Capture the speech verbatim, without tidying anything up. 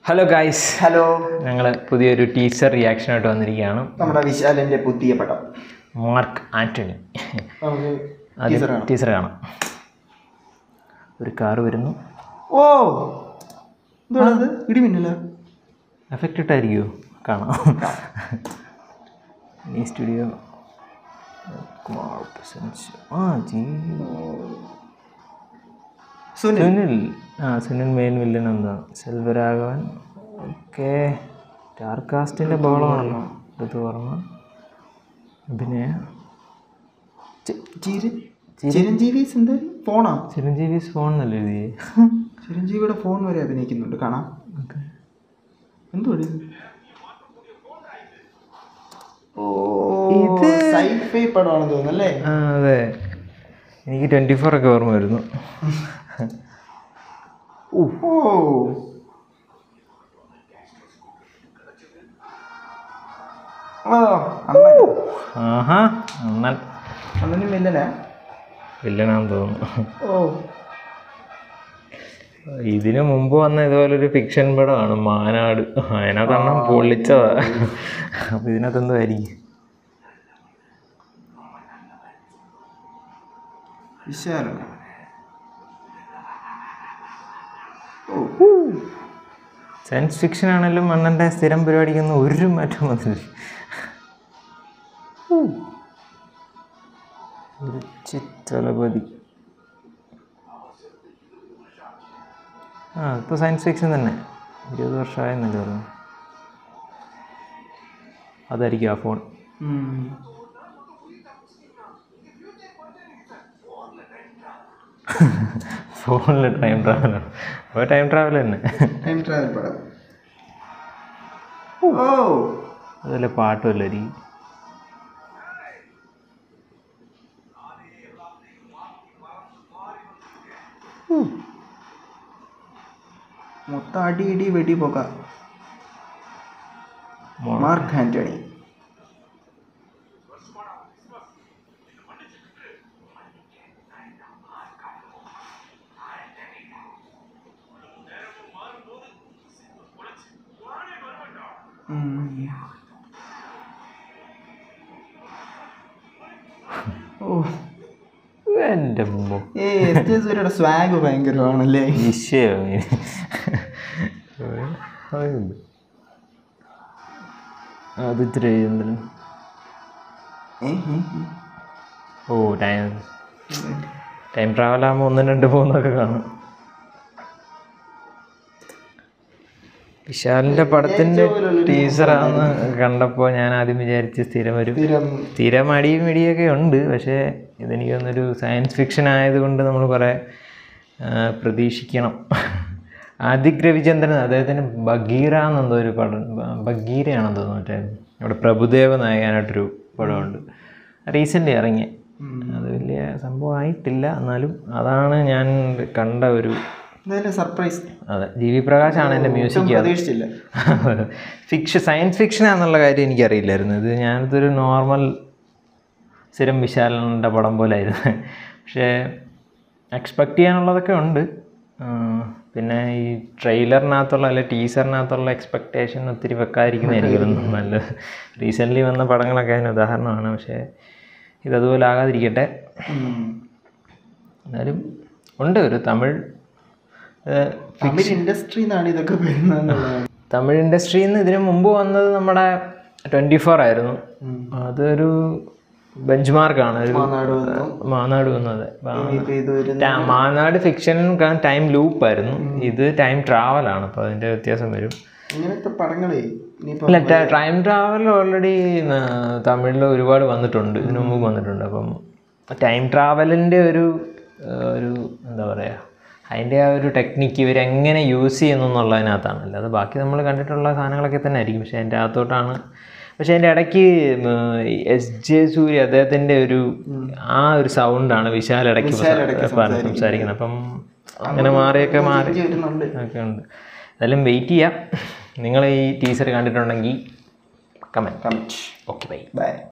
Hello guys, hello. ഞങ്ങൾ പുതിയൊരു teaser റിയാക്ഷനായിട്ട് വന്നിരിക്കുകയാണ്. നമ്മുടെ വിശാലിൻ്റെ പുതിയ പടം മാർക്ക് ആന്റണി. ടീസർ കാണാം. ഒരു കാറ് വരുന്നു. ഓ എന്താണ് ഇടിമിന്നല എഫക്റ്റ് ഇട്ടായിരിക്കുമോ? കാണാം. ഈ സ്റ്റുഡിയോ ആ ജി സുനിൽ ആ സുനിൽ മെയിൻ വില്ലൻ എന്താ സെൽവരാഘവൻ. ഓക്കെ, സ്റ്റാർ കാസ്റ്റിൻ്റെ ബഹളമാണല്ലോ. ഇത് ഓർമ്മ പിന്നെ ചിരഞ്ജീവീസ് എന്താ ഫോണാ? ചിരഞ്ജീവീസ് ഫോൺ എന്നല്ലേ എഴുതി? ചിരഞ്ജീവിയുടെ ഫോൺ വരെ അഭിനയിക്കുന്നുണ്ട്, കാണാം. എന്തുവാ ഇത്? സൈഫൈ പടമാണെന്ന് തോന്നുന്നല്ലേ? ആ അതെ, എനിക്ക് ട്വൻറ്റി ഫോർ ഒക്കെ ഓർമ്മ വരുന്നു. ആഹാ, അണ്ണൻ അണ്ണനും വില്ലനാ? വില്ലനാന്ന് തോന്നുന്നു. ഓ, ഇതിനു മുമ്പ് വന്ന ഇതുപോലൊരു ഫിക്ഷൻ പടമാണ് മാനാട്. അതിനകത്ത് അണ്ണൻ പൊള്ളിച്ചതാ. അപ്പൊ ഇതിനകത്ത് എന്തായിരിക്കും? വിശാലാണ്. സയൻസ് ഫിക്ഷൻ ആണെങ്കിലും അണ്ണൻ്റെ സ്ഥിരം പരിപാടിക്കൊന്നും ഒരു മാറ്റം വന്നില്ല. ചിത്രപതി ആ ഇപ്പോൾ സയൻസ് ഫിക്ഷൻ തന്നെ. ഇരുപത് വർഷമായെന്നല്ലേ പറഞ്ഞു. അതായിരിക്കും ആ ഫോൺ. ഫോണിൽ ടൈം ട്രാവലാണ്. അപ്പോൾ ടൈം ട്രാവൽ തന്നെ. ടൈം ട്രാവൽ പടം. ഓ അതല്ലേ പാട്ടുമല്ലായിരിക്കും. മൊത്തം അടി ഇടി വെടി പോകാം. മാർക്ക് ആന്റണി. ഓ എൻ്റെ സൂര്യയുടെ സ്വാഗ് ഭയങ്കരമാണല്ലേ. വിഷയം അത് രവീന്ദ്രൻ. ഓ ടൈം ടൈം ട്രാവൽ ആകുമ്പോൾ ഒന്നും രണ്ട് മൂന്നൊക്കെ കാണും. വിശാലിൻ്റെ പടത്തിൻ്റെ ടീസറാന്ന് കണ്ടപ്പോൾ ഞാൻ ആദ്യം വിചാരിച്ച് സ്ഥിരം ഒരു സ്ഥിരം അടിയും ഇടിയൊക്കെ ഉണ്ട്. പക്ഷേ ഇതെനിക്ക് തോന്നുന്നൊരു സയൻസ് ഫിക്ഷൻ ആയതുകൊണ്ട് നമ്മൾ കുറേ പ്രതീക്ഷിക്കണം. ആദിക് രവിചന്ദ്രൻ, അദ്ദേഹത്തിന് ബഗീറ എന്നെന്തോ ഒരു പടം, ബഗീരയാണെന്ന് തോന്നുന്നു. മറ്റേ അവിടെ പ്രഭുദേവ നായകനായിട്ടൊരു പടമുണ്ട്, റീസെൻ്റ്ലി ഇറങ്ങിയ. അത് വലിയ സംഭവമായിട്ടില്ല, എന്നാലും അതാണ് ഞാൻ കണ്ട ഒരു സർപ്രൈസ്. അതെ, ജി വി പ്രകാശാണ് എൻ്റെ മ്യൂസിക്. പ്രതീക്ഷിച്ചില്ല. ഫിക്ഷൻ സയൻസ് ഫിക്ഷനാന്നുള്ള കാര്യം എനിക്കറിയില്ലായിരുന്നു. ഇത് ഞാനിതൊരു നോർമൽ സ്ഥിരം വിശാലിൻ്റെ പടം പോലെ ആയിരുന്നു. പക്ഷേ എക്സ്പെക്റ്റ് ചെയ്യാനുള്ളതൊക്കെ ഉണ്ട്. പിന്നെ ഈ ട്രെയിലറിനകത്തുള്ള അല്ലെ ടീസറിനകത്തുള്ള എക്സ്പെക്റ്റേഷൻ ഒത്തിരി വെക്കാതിരിക്കുന്നതായിരിക്കും നല്ലത്. റീസെൻ്റ്ലി വന്ന പടങ്ങളൊക്കെ അതിന് ഉദാഹരണമാണ്. പക്ഷേ ഇതതുപോലെ ആകാതിരിക്കട്ടെ. എന്നാലും ഉണ്ട് ഒരു തമിഴ് തമിഴ് ഇൻഡസ്ട്രിന്നാണ് ഇതൊക്കെ വരുന്നത്. തമിഴ് ഇൻഡസ്ട്രിയിൽ നിന്ന് ഇതിനു മുമ്പ് വന്നത് നമ്മുടെ ട്വൻറ്റി ഫോർ ആയിരുന്നു. അതൊരു ബെഞ്ച് മാർക്കാണ്. ഒരു മാനാട് വന്നത്. മാനാട് ഫിക്ഷൻ ടൈം ലൂപ്പായിരുന്നു, ഇത് ടൈം ട്രാവലാണ്. അപ്പോൾ അതിൻ്റെ വ്യത്യാസം വരും. അല്ല, ടൈം ട്രാവൽ ഓൾറെഡി തമിഴിൽ ഒരുപാട് വന്നിട്ടുണ്ട്, ഇതിനു മുമ്പ് വന്നിട്ടുണ്ട്. അപ്പം ടൈം ട്രാവലിൻ്റെ ഒരു ഒരു എന്താ പറയുക, അതിൻ്റെ ആ ഒരു ടെക്നിക്ക് ഇവരെങ്ങനെ യൂസ് ചെയ്യുന്നു എന്നുള്ളതിനകത്താണ്. അല്ലാതെ ബാക്കി നമ്മൾ കണ്ടിട്ടുള്ള സാധനങ്ങളൊക്കെ തന്നെ ആയിരിക്കും. പക്ഷേ അതിൻ്റെ അകത്തോട്ടാണ്. പക്ഷേ അതിൻ്റെ ഇടയ്ക്ക് എസ് ജെ സൂര്യ അദ്ദേഹത്തിൻ്റെ ഒരു ആ ഒരു സൗണ്ടാണ് വിശാൽ ഇടയ്ക്ക് സംസാരിക്കുന്നത്. അപ്പം അങ്ങനെ മാറിയൊക്കെ മാറി ഒക്കെ ഉണ്ട്. അതെല്ലാം വെയിറ്റ് ചെയ്യാം. നിങ്ങൾ ഈ ടീസർ കണ്ടിട്ടുണ്ടെങ്കിൽ comment comment okay bye by.